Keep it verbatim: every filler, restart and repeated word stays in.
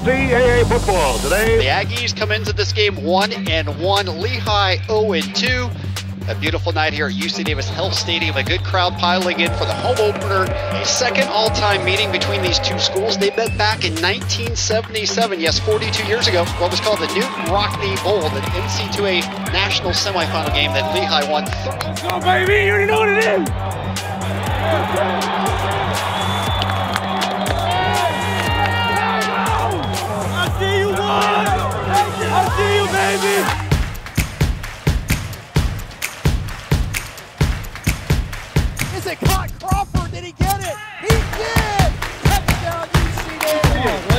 C A A football today. The Aggies come into this game one and one. Lehigh oh and two. A beautiful night here at U C Davis Health Stadium. A good crowd piling in for the home opener. A second all-time meeting between these two schools. They met back in nineteen seventy-seven, yes, forty-two years ago. What was called the Newton Rockney Bowl, the N C double A national semifinal game that Lehigh won. Let's go, baby! You already know what it is! I see you, boy! I see you, baby! Is it caught? Crawford, did he get it? He did! Touchdown, U C Davis!